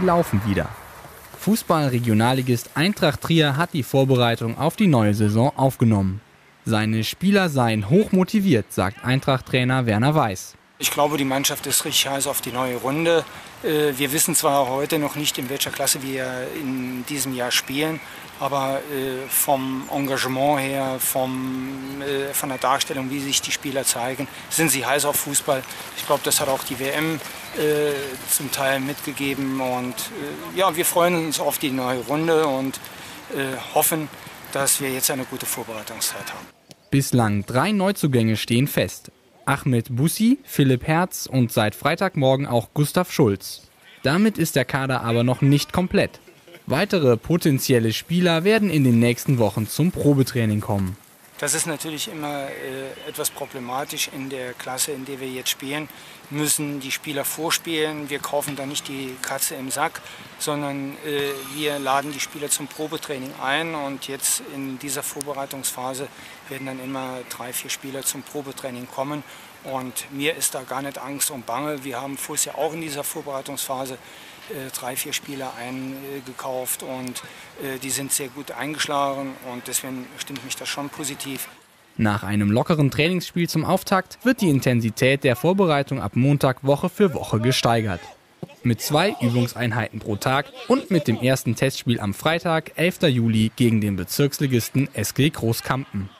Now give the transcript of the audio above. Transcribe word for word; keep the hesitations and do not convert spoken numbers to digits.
laufen wieder. Fußball-Regionalligist Eintracht Trier hat die Vorbereitung auf die neue Saison aufgenommen. Seine Spieler seien hoch motiviert, sagt Eintracht-Trainer Werner Weiß. Ich glaube, die Mannschaft ist richtig heiß auf die neue Runde. Wir wissen zwar heute noch nicht, in welcher Klasse wir in diesem Jahr spielen, aber vom Engagement her, vom, von der Darstellung, wie sich die Spieler zeigen, sind sie heiß auf Fußball. Ich glaube, das hat auch die W M zum Teil mitgegeben. Und ja, wir freuen uns auf die neue Runde und hoffen, dass wir jetzt eine gute Vorbereitungszeit haben. Bislang drei Neuzugänge stehen fest. Ahmed Bussi, Philipp Herz und seit Freitagmorgen auch Gustav Schulz. Damit ist der Kader aber noch nicht komplett. Weitere potenzielle Spieler werden in den nächsten Wochen zum Probetraining kommen. Das ist natürlich immer äh, etwas problematisch in der Klasse, in der wir jetzt spielen. Müssen die Spieler vorspielen. Wir kaufen da nicht die Katze im Sack, sondern äh, wir laden die Spieler zum Probetraining ein. Und jetzt in dieser Vorbereitungsphase werden dann immer drei, vier Spieler zum Probetraining kommen. Und mir ist da gar nicht Angst und Bange. Wir haben vorher auch in dieser Vorbereitungsphase äh, drei, vier Spieler eingekauft und äh, die sind sehr gut eingeschlagen und deswegen stimmt mich das schon positiv. Nach einem lockeren Trainingsspiel zum Auftakt wird die Intensität der Vorbereitung ab Montag Woche für Woche gesteigert. Mit zwei Übungseinheiten pro Tag und mit dem ersten Testspiel am Freitag, elften Juli, gegen den Bezirksligisten S G Großkampen.